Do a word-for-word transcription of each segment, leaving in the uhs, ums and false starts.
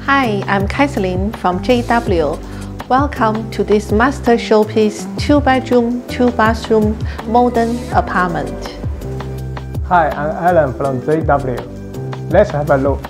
Hi, I'm Kaiselin from J W. Welcome to this master showpiece two bedroom, two bathroom modern apartment. Hi, I'm Alan from J W. Let's have a look.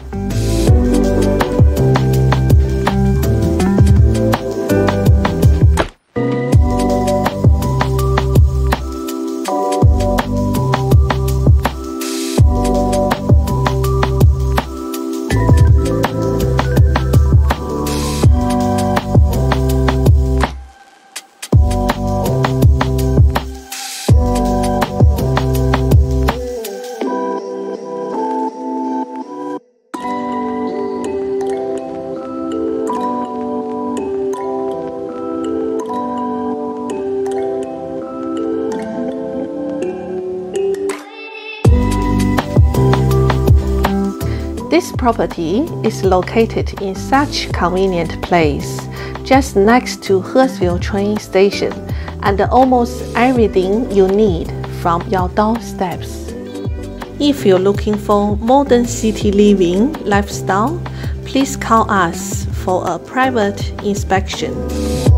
This property is located in such convenient place, just next to Hurstville train station, and almost everything you need from your doorsteps. If you're looking for modern city living lifestyle, please call us for a private inspection.